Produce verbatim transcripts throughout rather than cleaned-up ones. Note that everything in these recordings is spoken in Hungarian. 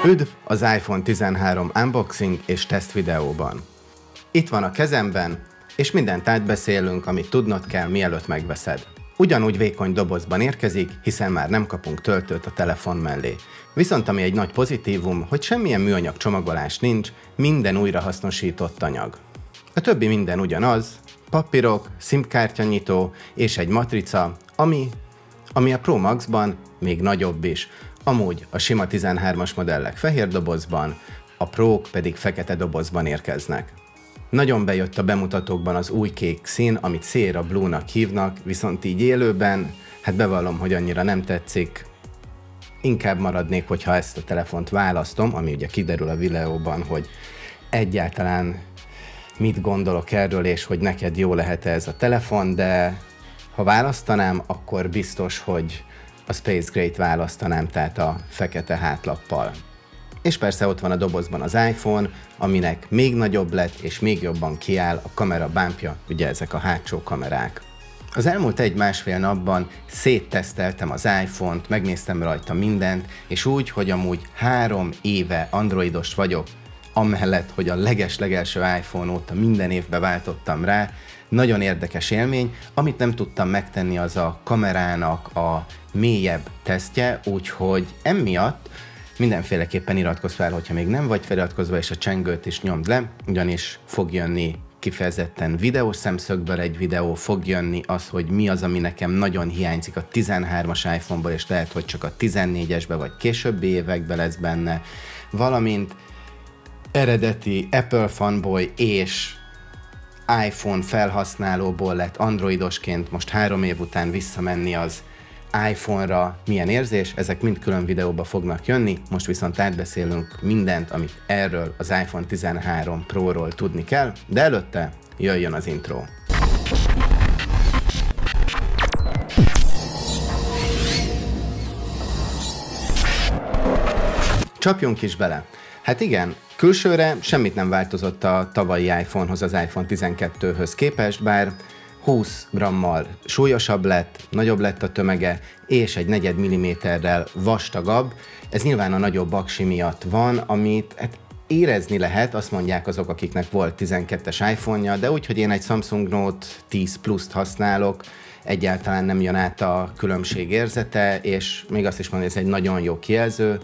Üdv az iPhone tizenhárom unboxing és teszt videóban. Itt van a kezemben, és mindent átbeszélünk, amit tudnod kell, mielőtt megveszed. Ugyanúgy vékony dobozban érkezik, hiszen már nem kapunk töltőt a telefon mellé. Viszont ami egy nagy pozitívum, hogy semmilyen műanyag csomagolás nincs, minden újrahasznosított anyag. A többi minden ugyanaz, papírok, SIM-kártyanyitó és egy matrica, ami, ami a Pro Max-ban még nagyobb is. Amúgy a sima tizenhármas modellek fehér dobozban, a Prók pedig fekete dobozban érkeznek. Nagyon bejött a bemutatókban az új kék szín, amit Sierra Blue-nak hívnak, viszont így élőben, hát bevallom, hogy annyira nem tetszik. Inkább maradnék, hogyha ezt a telefont választom, ami ugye kiderül a videóban, hogy egyáltalán mit gondolok erről, és hogy neked jó lehet-e ez a telefon, de ha választanám, akkor biztos, hogy a Space Gray-t választanám, tehát a fekete hátlappal. És persze ott van a dobozban az iPhone, aminek még nagyobb lett és még jobban kiáll a kamera bumpja, ugye ezek a hátsó kamerák. Az elmúlt egy-másfél napban szétteszteltem az iPhone-t, megnéztem rajta mindent, és úgy, hogy amúgy három éve androidos vagyok, amellett, hogy a leges-legelső iPhone óta minden évben váltottam rá, nagyon érdekes élmény. Amit nem tudtam megtenni, az a kamerának a mélyebb tesztje, úgyhogy emiatt mindenféleképpen iratkozz fel, hogyha még nem vagy feliratkozva, és a csengőt is nyomd le, ugyanis fog jönni kifejezetten videós szemszögből egy videó, fog jönni az, hogy mi az, ami nekem nagyon hiányzik a tizenhármas iPhone-ból, és lehet, hogy csak a tizennégyesbe vagy későbbi években lesz benne, valamint eredeti Apple fanboy és iPhone felhasználóból lett androidosként most három év után visszamenni az iPhone-ra, milyen érzés, ezek mind külön videóba fognak jönni, most viszont átbeszélünk mindent, amit erről az iPhone tizenhárom Pro-ról tudni kell, de előtte jöjjön az intro. Csapjunk is bele. Hát igen, külsőre semmit nem változott a tavalyi iPhone-hoz, az iPhone tizenkettőhöz képest, bár húsz grammal súlyosabb lett, nagyobb lett a tömege, és egy negyed milliméterrel vastagabb. Ez nyilván a nagyobb aksi miatt van, amit hát érezni lehet, azt mondják azok, akiknek volt tizenkettes iPhone-ja, de úgy, hogy én egy Samsung Note tíz Plus-t használok, egyáltalán nem jön át a különbség érzete, és még azt is mondom, hogy ez egy nagyon jó kijelző.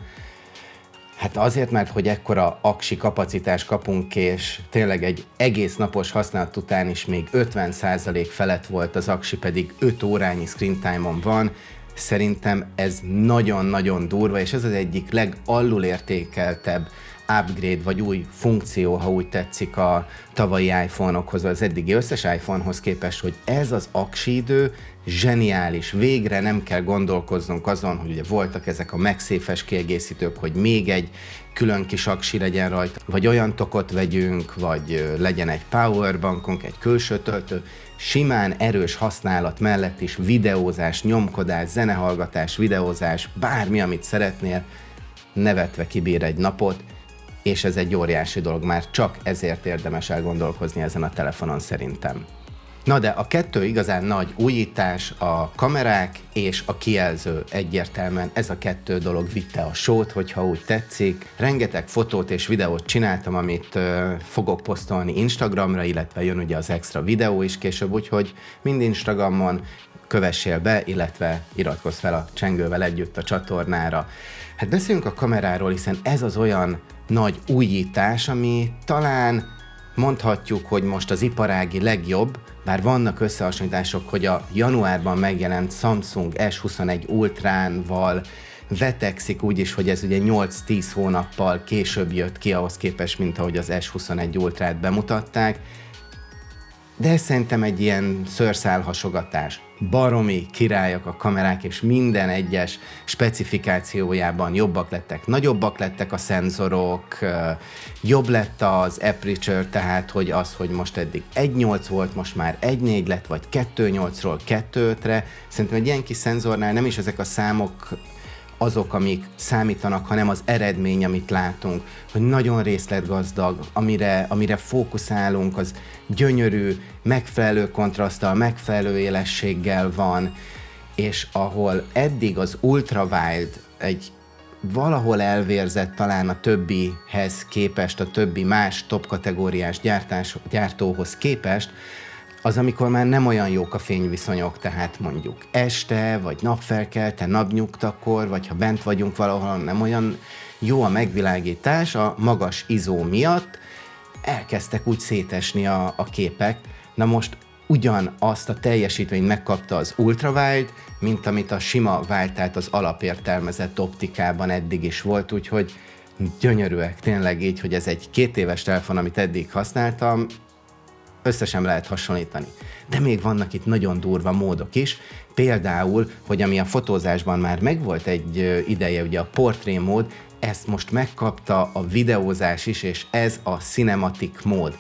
Hát azért, mert hogy ekkora aksi kapacitást kapunk, és tényleg egy egész napos használat után is még ötven százalék felett volt az aksi, pedig öt órányi screen time-on van, szerintem ez nagyon-nagyon durva, és ez az egyik legalul értékeltebb upgrade, vagy új funkció, ha úgy tetszik, a tavalyi iPhone-okhoz, vagy az eddigi összes iPhone-hoz képest, hogy ez az aksi idő zseniális. Végre nem kell gondolkoznunk azon, hogy ugye voltak ezek a MagSafe-es kiegészítők, hogy még egy külön kis aksi legyen rajta, vagy olyan tokot vegyünk, vagy legyen egy powerbankunk, egy külső töltő. Simán erős használat mellett is videózás, nyomkodás, zenehallgatás, videózás, bármi, amit szeretnél, nevetve kibír egy napot, és ez egy óriási dolog, már csak ezért érdemes elgondolkozni ezen a telefonon szerintem. Na de a kettő igazán nagy újítás, a kamerák és a kijelző, egyértelműen ez a kettő dolog vitte a sót, hogyha úgy tetszik. Rengeteg fotót és videót csináltam, amit ö, fogok posztolni Instagramra, illetve jön ugye az extra videó is később, úgyhogy mind Instagramon kövessél be, illetve iratkozz fel a csengővel együtt a csatornára. Hát beszéljünk a kameráról, hiszen ez az olyan nagy újítás, ami talán mondhatjuk, hogy most az iparági legjobb, bár vannak összehasonlítások, hogy a januárban megjelent Samsung S huszonegy Ultrával vetekszik úgyis, hogy ez ugye nyolc-tíz hónappal később jött ki ahhoz képest, mint ahogy az S huszonegy Ultrát bemutatták. De ez szerintem egy ilyen szőrszálhasogatás. Baromi királyak a kamerák, és minden egyes specifikációjában jobbak lettek, nagyobbak lettek a szenzorok, jobb lett az aperture, tehát hogy az, hogy most eddig egy nyolc volt, most már egy négy lett, vagy kettő nyolcról kettő ötre. Szerintem egy ilyen kis szenzornál nem is ezek a számok azok, amik számítanak, hanem az eredmény, amit látunk, hogy nagyon részletgazdag, amire, amire fókuszálunk, az gyönyörű, megfelelő kontraszttal, megfelelő élességgel van, és ahol eddig az ultra wide egy valahol elvérzett talán a többihez képest, a többi más top kategóriás gyártás, gyártóhoz képest, az, amikor már nem olyan jók a fényviszonyok, tehát mondjuk este, vagy napfelkelte, napnyugtakor, vagy ha bent vagyunk valahol, nem olyan jó a megvilágítás, a magas izó miatt elkezdtek úgy szétesni a, a képek. Na most ugyanazt a teljesítményt megkapta az ultrawide, mint amit a sima wide, tehát az alapértelmezett optikában eddig is volt, úgyhogy gyönyörűek tényleg így, hogy ez egy két éves telefon, amit eddig használtam, össze sem lehet hasonlítani. De még vannak itt nagyon durva módok is, például, hogy ami a fotózásban már megvolt egy ideje, ugye a portré mód, ezt most megkapta a videózás is, és ez a cinematic mód.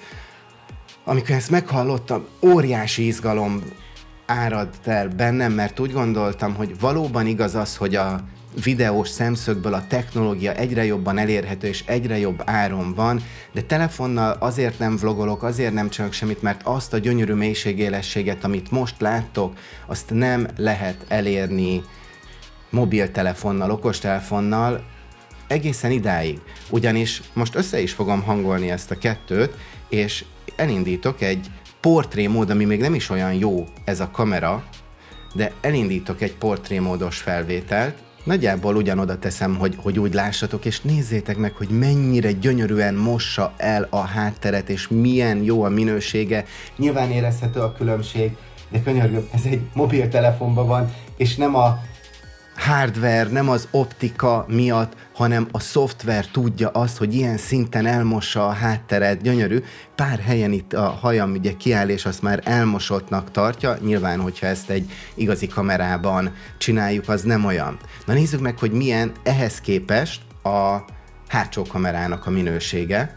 Amikor ezt meghallottam, óriási izgalom áradt el bennem, mert úgy gondoltam, hogy valóban igaz az, hogy a videós szemszögből a technológia egyre jobban elérhető és egyre jobb áron van, de telefonnal azért nem vlogolok, azért nem csinálok semmit, mert azt a gyönyörű mélységélességet, amit most láttok, azt nem lehet elérni mobiltelefonnal, okostelefonnal egészen idáig. Ugyanis most össze is fogom hangolni ezt a kettőt, és elindítok egy portrémód, ami még nem is olyan jó ez a kamera, de elindítok egy portrémódos felvételt, nagyjából ugyanoda teszem, hogy, hogy úgy lássatok, és nézzétek meg, hogy mennyire gyönyörűen mossa el a hátteret, és milyen jó a minősége. Nyilván érezhető a különbség, de könyörgöm, ez egy mobiltelefonban van, és nem a hardware, nem az optika miatt, hanem a szoftver tudja azt, hogy ilyen szinten elmossa a hátteret, gyönyörű. Pár helyen itt a hajam ugye kiáll, és azt már elmosottnak tartja. Nyilván, hogyha ezt egy igazi kamerában csináljuk, az nem olyan. Na nézzük meg, hogy milyen ehhez képest a hátsó kamerának a minősége.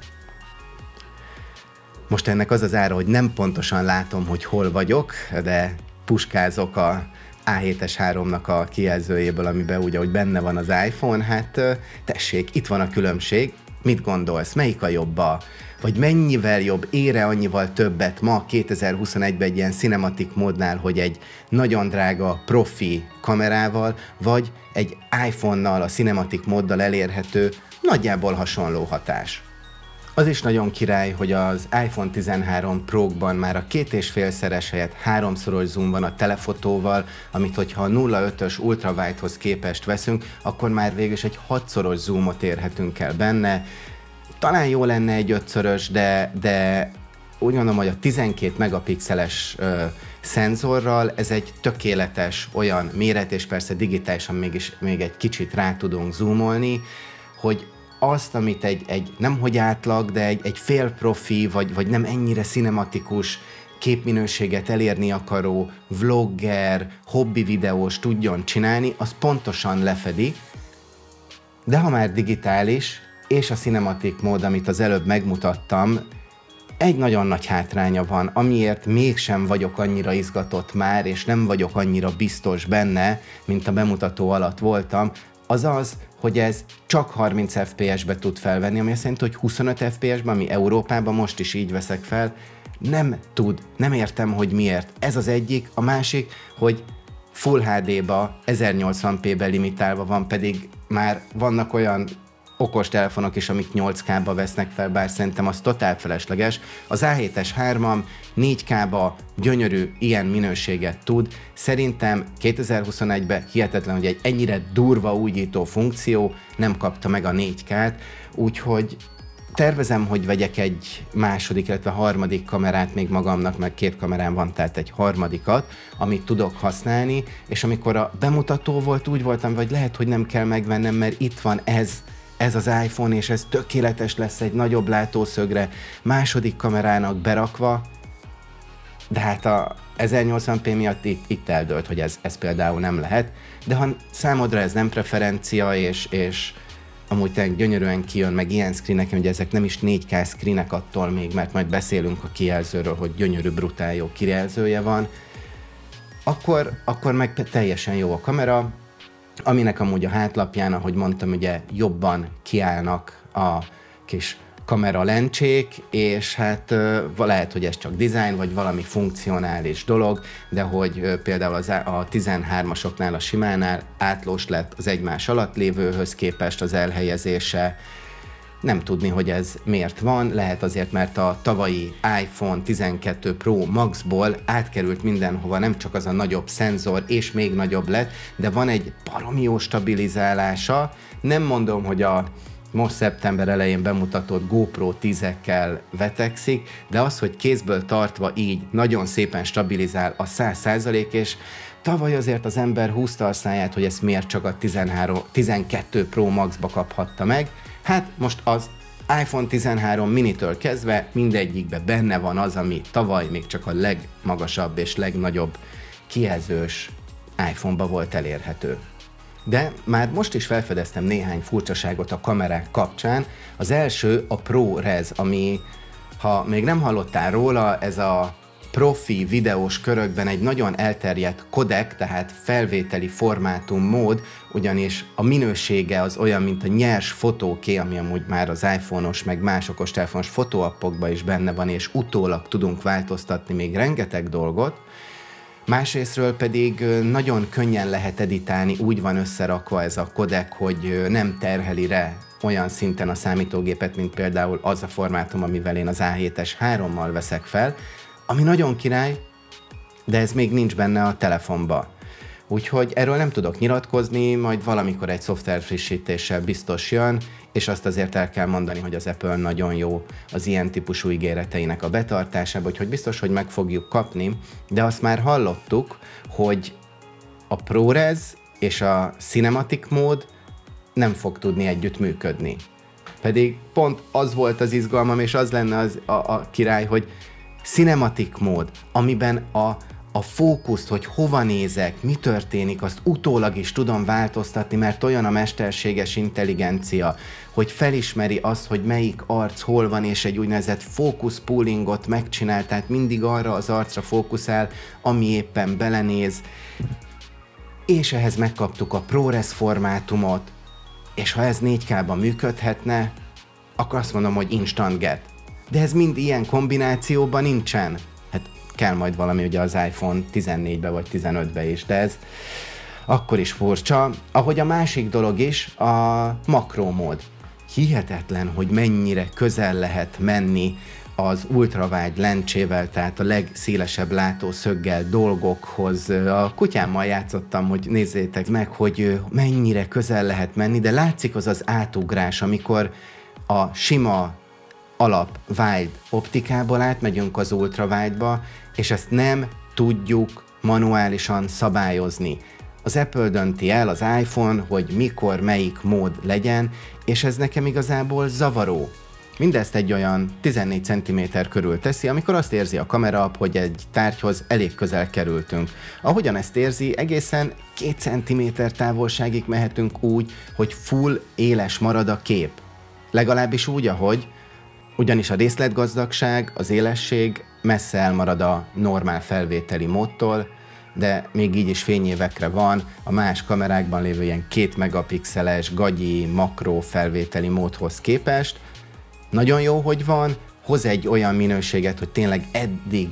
Most ennek az az ára, hogy nem pontosan látom, hogy hol vagyok, de puskázok a á hét es háromnak a kijelzőjéből, amiben ugye, hogy benne van az iPhone, hát tessék, itt van a különbség. Mit gondolsz? Melyik a jobb? Vagy mennyivel jobb, ére annyival többet ma kétezer-huszonegyben egy ilyen cinematic módnál, hogy egy nagyon drága profi kamerával, vagy egy iPhone-nal, a cinematic móddal elérhető, nagyjából hasonló hatás. Az is nagyon király, hogy az iPhone tizenhárom Pro-ban már a két és félszeres helyett háromszoros zoom van a telefotóval, amit hogyha a nulla egész ötös ultrawide-hoz képest veszünk, akkor már végül is egy hatszoros zoomot érhetünk el benne. Talán jó lenne egy ötszörös, de, de úgy gondolom, hogy a tizenkét megapixeles ö, szenzorral ez egy tökéletes olyan méret, és persze digitálisan mégis még egy kicsit rá tudunk zoomolni, hogy azt, amit egy, egy nem hogy átlag, de egy, egy fél profi, vagy, vagy nem ennyire cinematikus képminőséget elérni akaró vlogger, hobbi videós tudjon csinálni, az pontosan lefedi, de ha már digitális, és a cinematic mód, amit az előbb megmutattam, egy nagyon nagy hátránya van, amiért mégsem vagyok annyira izgatott már, és nem vagyok annyira biztos benne, mint a bemutató alatt voltam, az az, hogy ez csak harminc ef pé es-be tud felvenni, ami azt jelenti, hogy huszonöt ef pé es-ben, ami Európában most is így veszek fel, nem tud, nem értem, hogy miért. Ez az egyik, a másik, hogy Full há dé-ba, ezernyolcvan pé-ben limitálva van, pedig már vannak olyan okos telefonok is, amik nyolc ká-ba vesznek fel, bár szerintem az totál felesleges. Az á hét es hármam négy ká-ba gyönyörű ilyen minőséget tud. Szerintem kétezer-huszonegyben hihetetlen, hogy egy ennyire durva újító funkció nem kapta meg a négy ká-t, úgyhogy tervezem, hogy vegyek egy második, illetve harmadik kamerát még magamnak, meg két kamerám van, tehát egy harmadikat, amit tudok használni, és amikor a bemutató volt, úgy voltam, vagy lehet, hogy nem kell megvennem, mert itt van ez, ez az iPhone, és ez tökéletes lesz egy nagyobb látószögre, második kamerának berakva, de hát a ezernyolcvan pé miatt itt, itt eldőlt, hogy ez, ez például nem lehet, de ha számodra ez nem preferencia, és, és amúgy tényleg gyönyörűen kijön, meg ilyen screeneken, ugye ezek nem is négy ká screenek attól még, mert majd beszélünk a kijelzőről, hogy gyönyörű, brutál jó kijelzője van, akkor, akkor meg teljesen jó a kamera, aminek amúgy a hátlapján, ahogy mondtam, ugye jobban kiállnak a kis kamera lencsék, és hát lehet, hogy ez csak design, vagy valami funkcionális dolog, de hogy például az a tizenhármasoknál, a simánál átlós lett az egymás alatt lévőhöz képest az elhelyezése. Nem tudni, hogy ez miért van, lehet azért, mert a tavalyi iPhone tizenkettő Pro Maxból átkerült mindenhova, nem csak az a nagyobb szenzor, és még nagyobb lett, de van egy baromi jó stabilizálása. Nem mondom, hogy a most szeptember elején bemutatott GoPro tízekkel vetekszik, de az, hogy kézből tartva így nagyon szépen stabilizál a száz százalék, és tavaly azért az ember húzta a száját, hogy ezt miért csak a tizenhárom, tizenkettő Pro Max-ba kaphatta meg. Hát most az iPhone tizenhárom minitől kezdve mindegyikbe benne van az, ami tavaly még csak a legmagasabb és legnagyobb kijelzős iPhone-ba volt elérhető. De már most is felfedeztem néhány furcsaságot a kamerák kapcsán. Az első a ProRes, ami, ha még nem hallottál róla, ez a profi videós körökben egy nagyon elterjedt kodek, tehát felvételi formátum mód, ugyanis a minősége az olyan, mint a nyers fotóké, ami amúgy már az iPhone-os, meg más okostelefonos fotóappokban is benne van, és utólag tudunk változtatni még rengeteg dolgot. Másrésztről pedig nagyon könnyen lehet editálni, úgy van összerakva ez a kodek, hogy nem terheli re olyan szinten a számítógépet, mint például az a formátum, amivel én az á hétes hárommal veszek fel, ami nagyon király, de ez még nincs benne a telefonba. Úgyhogy erről nem tudok nyilatkozni, majd valamikor egy szoftver frissítéssel biztos jön, és azt azért el kell mondani, hogy az Apple nagyon jó az ilyen típusú ígéreteinek a betartásában, úgyhogy biztos, hogy meg fogjuk kapni, de azt már hallottuk, hogy a ProRes és a Cinematic mód nem fog tudni együtt működni. Pedig pont az volt az izgalmam, és az lenne az, a, a király, hogy Cinematic mód, amiben a a fókuszt, hogy hova nézek, mi történik, azt utólag is tudom változtatni, mert olyan a mesterséges intelligencia, hogy felismeri azt, hogy melyik arc hol van, és egy úgynevezett focus poolingot megcsinál, tehát mindig arra az arcra fókuszál, ami éppen belenéz, és ehhez megkaptuk a ProRes formátumot, és ha ez négy ká-ban működhetne, akkor azt mondom, hogy instant get. De ez mind ilyen kombinációban nincsen. Kell majd valami ugye az iPhone tizennégybe vagy tizenötbe is, de ez akkor is furcsa. Ahogy a másik dolog is, a makromód. Hihetetlen, hogy mennyire közel lehet menni az ultrawide lencsével, tehát a legszélesebb látószöggel dolgokhoz. A kutyámmal játszottam, hogy nézzétek meg, hogy mennyire közel lehet menni, de látszik az az átugrás, amikor a sima alap wide optikából átmegyünk az ultrawide-ba, és ezt nem tudjuk manuálisan szabályozni. Az Apple dönti el, az iPhone, hogy mikor, melyik mód legyen, és ez nekem igazából zavaró. Mindezt egy olyan tizennégy centiméter körül teszi, amikor azt érzi a kamera, hogy egy tárgyhoz elég közel kerültünk. Ahogyan ezt érzi, egészen két centiméter távolságig mehetünk úgy, hogy full éles marad a kép. Legalábbis úgy, ahogy, ugyanis a részletgazdagság, az élesség messze elmarad a normál felvételi módtól, de még így is fényévekre van a más kamerákban lévő ilyen két megapixeles, gagyi, makró felvételi módhoz képest. Nagyon jó, hogy van, hoz egy olyan minőséget, hogy tényleg eddig,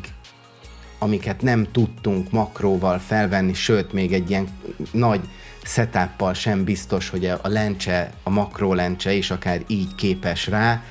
amiket nem tudtunk makróval felvenni, sőt, még egy ilyen nagy setuppal sem biztos, hogy a lencse, a makró lencse is akár így képes rá.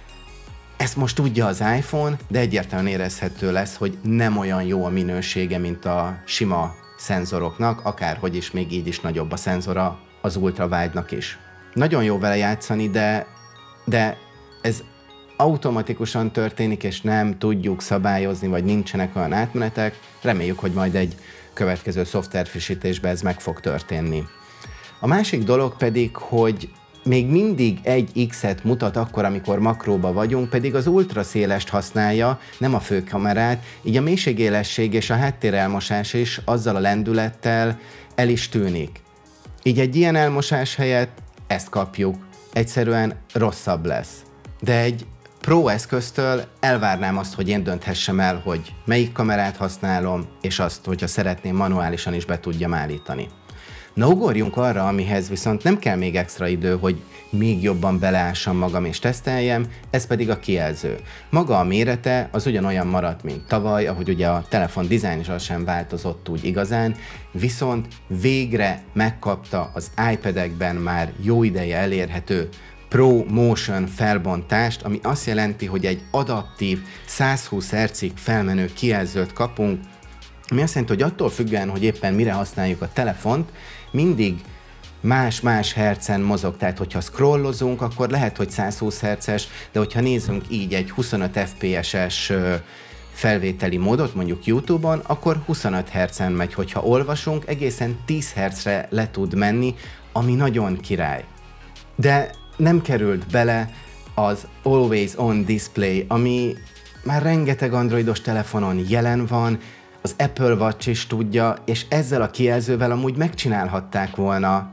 Ezt most tudja az iPhone, de egyértelműen érezhető lesz, hogy nem olyan jó a minősége, mint a sima szenzoroknak, akárhogy is még így is nagyobb a szenzora az ultrawide-nak is. Nagyon jó vele játszani, de, de ez automatikusan történik, és nem tudjuk szabályozni, vagy nincsenek olyan átmenetek. Reméljük, hogy majd egy következő szoftverfrissítésben ez meg fog történni. A másik dolog pedig, hogy még mindig egy X-et mutat akkor, amikor makróba vagyunk, pedig az ultraszélest használja, nem a főkamerát, így a mélységélesség és a háttérelmosás is azzal a lendülettel el is tűnik. Így egy ilyen elmosás helyett ezt kapjuk, egyszerűen rosszabb lesz. De egy Pro eszköztől elvárnám azt, hogy én dönthessem el, hogy melyik kamerát használom, és azt, hogyha szeretném, manuálisan is be tudjam állítani. Na ugorjunk arra, amihez viszont nem kell még extra idő, hogy még jobban beleássam magam és teszteljem, ez pedig a kijelző. Maga a mérete az ugyanolyan maradt, mint tavaly, ahogy ugye a telefon dizájnja sem változott úgy igazán, viszont végre megkapta az iPad-ekben már jó ideje elérhető Pro Motion felbontást, ami azt jelenti, hogy egy adaptív százhúsz hertzig felmenő kijelzőt kapunk, ami azt jelenti, hogy attól függően, hogy éppen mire használjuk a telefont, mindig más-más hercen mozog, tehát hogyha scrollozunk, akkor lehet, hogy százhúsz hertzes, de hogyha nézzünk így egy huszonöt ef pé es-es felvételi módot, mondjuk YouTube-on, akkor huszonöt hertzen megy, hogyha olvasunk, egészen tíz hertzre le tud menni, ami nagyon király. De nem került bele az Always On Display, ami már rengeteg androidos telefonon jelen van, az Apple Watch is tudja, és ezzel a kijelzővel amúgy megcsinálhatták volna.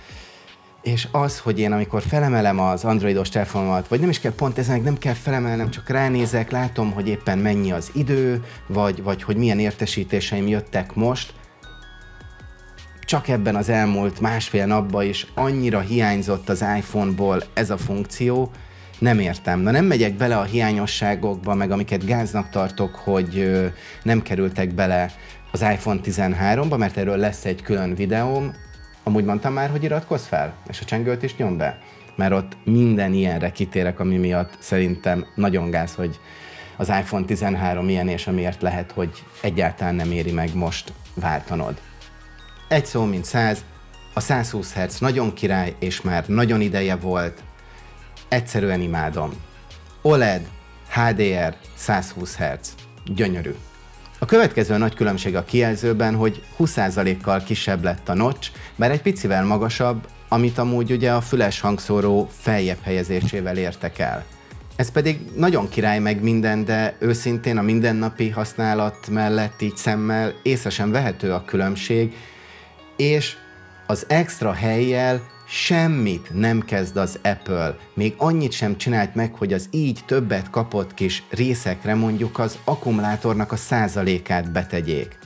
És az, hogy én amikor felemelem az androidos telefonomat, vagy nem is kell pont ezen, nem kell felemelnem, csak ránézek, látom, hogy éppen mennyi az idő, vagy, vagy hogy milyen értesítéseim jöttek most, csak ebben az elmúlt másfél napban is annyira hiányzott az iPhone-ból ez a funkció, nem értem. Na nem megyek bele a hiányosságokba, meg amiket gáznak tartok, hogy ö, nem kerültek bele az iPhone tizenháromba, mert erről lesz egy külön videóm. Amúgy mondtam már, hogy iratkozz fel, és a csengőt is nyom be, mert ott minden ilyenre kitérek, ami miatt szerintem nagyon gáz, hogy az iPhone tizenhárom ilyen, és amiért lehet, hogy egyáltalán nem éri meg most váltanod. Egy szó mint száz, a százhúsz hertz nagyon király, és már nagyon ideje volt, egyszerűen imádom. o el e dé, há dé er, százhúsz hertz. Gyönyörű. A következő nagy különbség a kijelzőben, hogy húsz százalékkal kisebb lett a notch, bár egy picivel magasabb, amit amúgy ugye a füles hangszóró feljebb helyezésével értek el. Ez pedig nagyon király meg minden, de őszintén a mindennapi használat mellett így szemmel észre sem vehető a különbség, és az extra helyjel semmit nem kezd az Apple, még annyit sem csinált meg, hogy az így többet kapott kis részekre mondjuk az akkumulátornak a százalékát betegyék.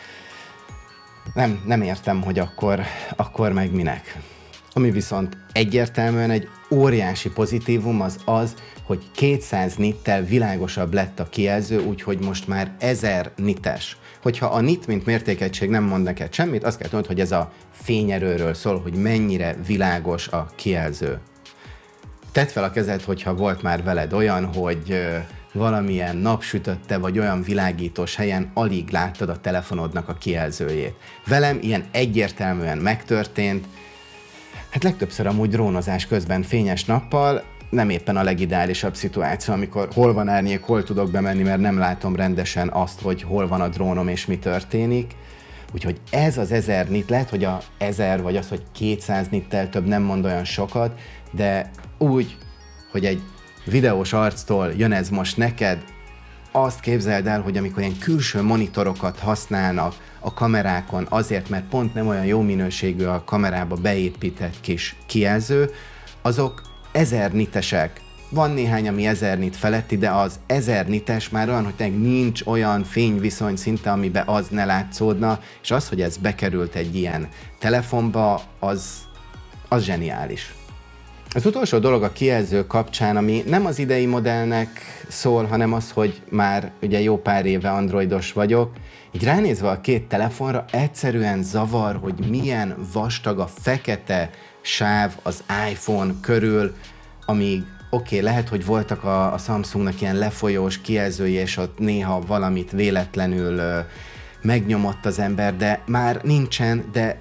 Nem, nem értem, hogy akkor, akkor meg minek. Ami viszont egyértelműen egy óriási pozitívum az az, hogy kétszáz nittel világosabb lett a kijelző, úgyhogy most már ezer nites. Hogyha a nit, mint mértékegység nem mond neked semmit, azt kell tudnod, hogy ez a fényerőről szól, hogy mennyire világos a kijelző. Tedd fel a kezed, hogyha volt már veled olyan, hogy valamilyen napsütötte vagy olyan világítós helyen alig láttad a telefonodnak a kijelzőjét. Velem ilyen egyértelműen megtörtént, hát legtöbbször amúgy drónozás közben fényes nappal, nem éppen a legideálisabb szituáció, amikor hol van árnyék, hol tudok bemenni, mert nem látom rendesen azt, hogy hol van a drónom és mi történik. Úgyhogy ez az ezer nit, lehet, hogy a ezer vagy az, hogy kétszáz nittel több nem mond olyan sokat, de úgy, hogy egy videós arctól jön ez most neked, azt képzeld el, hogy amikor ilyen külső monitorokat használnak a kamerákon azért, mert pont nem olyan jó minőségű a kamerába beépített kis kijelző, azok ezer nitesek. Van néhány, ami ezer nit feletti, de az ezer nites már olyan, hogy nincs olyan fényviszony szinte, amiben az ne látszódna, és az, hogy ez bekerült egy ilyen telefonba, az, az zseniális. Az utolsó dolog a kijelző kapcsán, ami nem az idei modellnek szól, hanem az, hogy már ugye jó pár éve androidos vagyok, így ránézve a két telefonra egyszerűen zavar, hogy milyen vastag a fekete sáv az iPhone körül, amíg oké, okay, lehet, hogy voltak a, a Samsungnak ilyen lefolyós kijelzői, és ott néha valamit véletlenül ö, megnyomott az ember, de már nincsen, de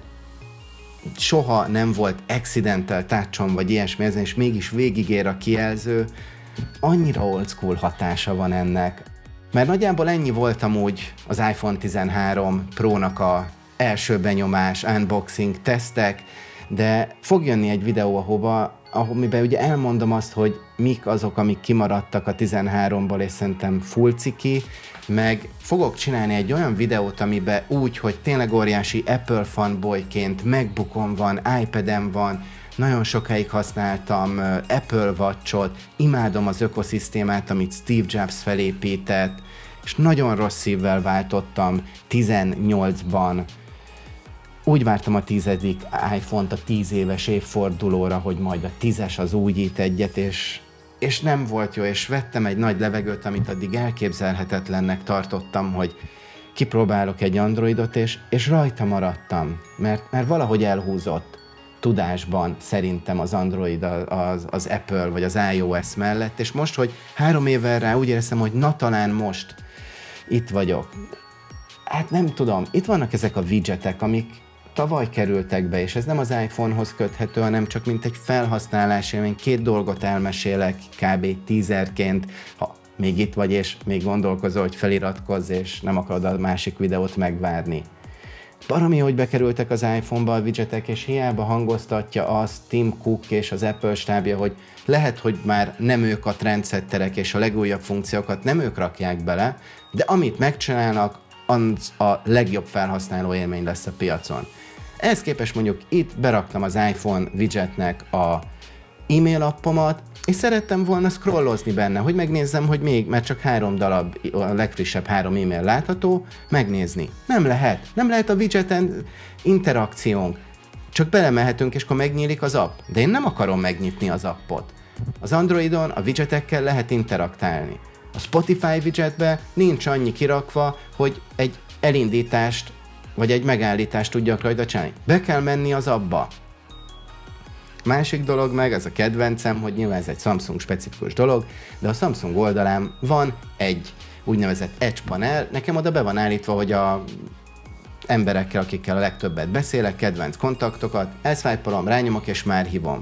soha nem volt accidental touch-on, vagy ilyesmi ezen, és mégis végigér a kijelző. Annyira old school hatása van ennek. Mert nagyjából ennyi volt amúgy az iPhone tizenhárom Pro-nak a első benyomás, unboxing, tesztek, de fog jönni egy videó, ahova, amiben ugye elmondom azt, hogy mik azok, amik kimaradtak a tizenháromból, és szerintem full ciki, meg fogok csinálni egy olyan videót, amiben úgy, hogy tényleg óriási Apple fanboyként MacBookom van, iPadem van, nagyon sokáig használtam Apple Watch-ot, imádom az ökoszisztémát, amit Steve Jobs felépített, és nagyon rossz szívvel váltottam tizennyolcban úgy vártam a tizedik iPhone-t a tíz éves évfordulóra, hogy majd a tízes az újít egyet, és, és nem volt jó, és vettem egy nagy levegőt, amit addig elképzelhetetlennek tartottam, hogy kipróbálok egy Androidot, és, és rajta maradtam, mert, mert valahogy elhúzott tudásban szerintem az Android, az, az Apple vagy az iOS mellett, és most, hogy három évvel rá úgy éreztem, hogy na talán most itt vagyok. Hát nem tudom, itt vannak ezek a widgetek, amik tavaly kerültek be, és ez nem az iPhone-hoz köthető, hanem csak mint egy felhasználás élmény. Két dolgot elmesélek kb. tízerként, ha még itt vagy, és még gondolkozol, hogy feliratkozz, és nem akarod a másik videót megvárni. Baromi, hogy bekerültek az iPhone-ba a widgetek, és hiába hangoztatja azt Tim Cook és az Apple stábja, hogy lehet, hogy már nem ők a trendsetterek, és a legújabb funkciókat nem ők rakják bele, de amit megcsinálnak, az a legjobb felhasználó élmény lesz a piacon. Ehhez képest mondjuk itt beraktam az iPhone widgetnek a e-mail appomat, és szerettem volna scrollozni benne, hogy megnézzem, hogy még, mert csak három darab, a legfrissebb három e-mail látható, megnézni. Nem lehet. Nem lehet a widgeten interakciónk. Csak belemehetünk, és akkor megnyílik az app. De én nem akarom megnyitni az appot. Az Androidon a widgetekkel lehet interaktálni. A Spotify widgetbe nincs annyi kirakva, hogy egy elindítást vagy egy megállítást tudjak rajta csinálni. Be kell menni az appba. Másik dolog meg, ez a kedvencem, hogy nyilván ez egy Samsung specifikus dolog, de a Samsung oldalán van egy úgynevezett Edge panel, nekem oda be van állítva, hogy a emberekkel, akikkel a legtöbbet beszélek, kedvenc kontaktokat, elszvájpolom, rányomok és már hívom.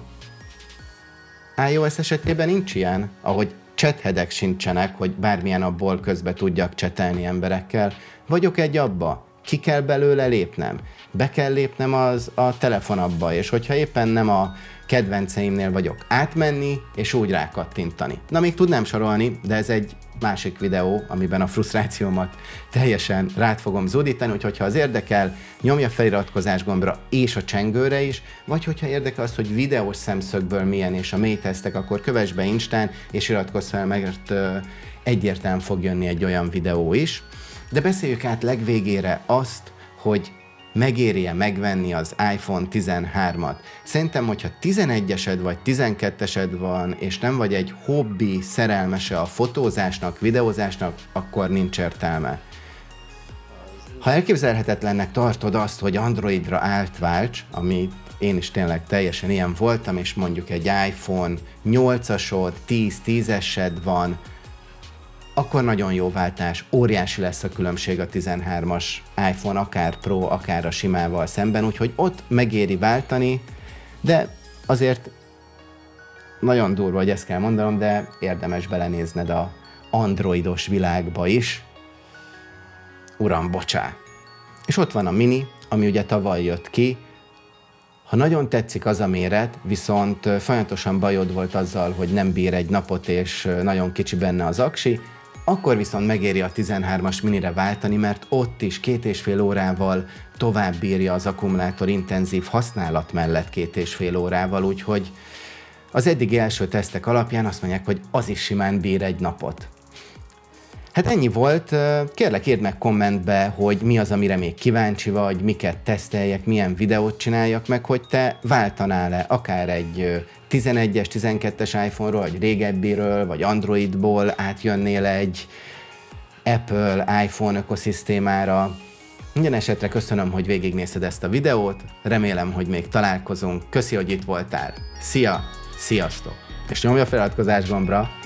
iOS esetében nincs ilyen, ahogy chatheadek sincsenek, hogy bármilyen abból közbe tudjak csetelni emberekkel. Vagyok egy abba, ki kell belőle lépnem, be kell lépnem az a telefonabba, és hogyha éppen nem a kedvenceimnél vagyok, átmenni, és úgy rákattintani. Na, még tudnám sorolni, de ez egy másik videó, amiben a frusztrációmat teljesen rád fogom zúdítani, úgyhogy ha az érdekel, nyomja feliratkozás gombra és a csengőre is, vagy hogyha érdekel az, hogy videós szemszögből milyen és a mély tesztek, akkor kövess be Instán, és iratkozz fel, mert uh, egyértelműen fog jönni egy olyan videó is. De beszéljük át legvégére azt, hogy megéri-e megvenni az iPhone tizenhármat. Szerintem, hogyha tizenegyesed vagy tizenkettesed van, és nem vagy egy hobbi szerelmese a fotózásnak, videózásnak, akkor nincs értelme. Ha elképzelhetetlennek tartod azt, hogy Androidra átválts, ami én is tényleg teljesen ilyen voltam, és mondjuk egy iPhone nyolcasod, tíz tízesed van, akkor nagyon jó váltás, óriási lesz a különbség a tizenhármas iPhone, akár Pro, akár a simával szemben, úgyhogy ott megéri váltani, de azért nagyon durva, hogy ezt kell mondanom, de érdemes belenézned a androidos világba is. Uram, bocsá! És ott van a mini, ami ugye tavaly jött ki. Ha nagyon tetszik az a méret, viszont folyamatosan bajod volt azzal, hogy nem bír egy napot, és nagyon kicsi benne az aksi, akkor viszont megéri a tizenhármas minire váltani, mert ott is két és fél órával tovább bírja az akkumulátor intenzív használat mellett két és fél órával, úgyhogy az eddigi első tesztek alapján azt mondják, hogy az is simán bír egy napot. Hát ennyi volt, kérlek írd meg kommentbe, hogy mi az, amire még kíváncsi vagy, miket teszteljek, milyen videót csináljak meg, hogy te váltanál-e akár egy tizenegyes, tizenkettes iPhone-ról, vagy régebbiről, vagy Androidból átjönnél egy Apple iPhone ökoszisztémára. Minden esetre köszönöm, hogy végignézted ezt a videót, remélem, hogy még találkozunk, köszi, hogy itt voltál. Szia, sziasztok! És nyomj a feliratkozás gombra,